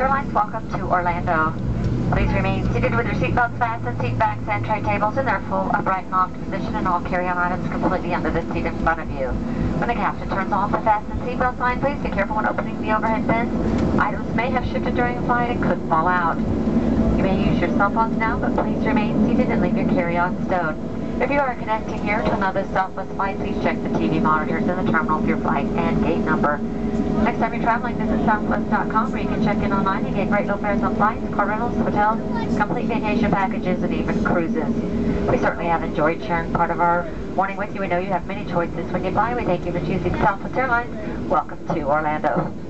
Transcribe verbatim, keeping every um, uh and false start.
Airlines, welcome to Orlando. Please remain seated with your seatbelts fastened, seat backs and tray tables in their full upright locked position, and all carry-on items completely under the seat in front of you. When the captain turns off the fasten seatbelt sign, please be careful when opening the overhead bins. Items may have shifted during flight and could fall out. You may use your cell phones now, but please remain seated and leave your carry-on stowed. If you are connecting here to another Southwest flight, please check the T V monitors in the terminal for your flight and gate number. Next time you're traveling, visit southwest dot com where you can check in online and get great low fares on flights, car rentals, hotels, complete vacation packages, and even cruises. We certainly have enjoyed sharing part of our morning with you. We know you have many choices when you fly. We thank you for choosing Southwest Airlines. Welcome to Orlando.